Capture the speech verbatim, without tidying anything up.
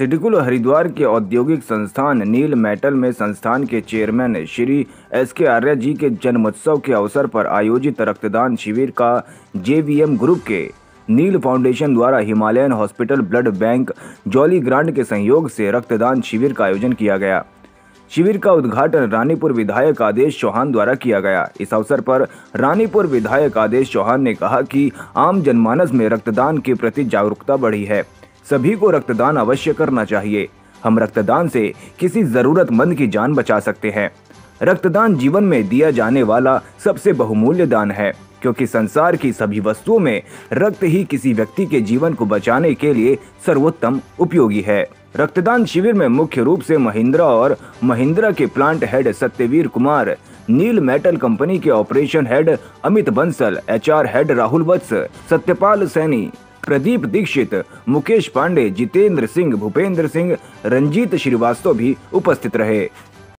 सिडकुल हरिद्वार के औद्योगिक संस्थान नील मेटल में संस्थान के चेयरमैन श्री एस के आर्य जी के जन्मोत्सव के अवसर पर आयोजित रक्तदान शिविर का जेवीएम ग्रुप के नील फाउंडेशन द्वारा Himalayan hospital blood bank Jolly Grant के सहयोग से रक्तदान शिविर का आयोजन किया गया। शिविर का उद्घाटन रानीपुर विधायक आदेश चौहान द्वारा किया गया। इस अवसर पर रानीपुर विधायक आदेश चौहान ने कहा कि आम जनमानस में रक्तदान के प्रति जागरूकता बढ़ी है। सभी को रक्तदान अवश्य करना चाहिए। हम रक्तदान से किसी जरूरतमंद की जान बचा सकते हैं। रक्तदान जीवन में दिया जाने वाला सबसे बहुमूल्य दान है, क्योंकि संसार की सभी वस्तुओं में रक्त ही किसी व्यक्ति के जीवन को बचाने के लिए सर्वोत्तम उपयोगी है। रक्तदान शिविर में मुख्य रूप से महिंद्रा और महिंद्रा के plant head Satyavir Kumar, Neel metal company के operation head Amit Bansal, HR head Rahul Vats, Satyapal Saini, Pradeep Dixit, Mukesh Pandey, Jitendra Singh, Bhupendra Singh, Ranjit Srivastava भी उपस्थित रहे।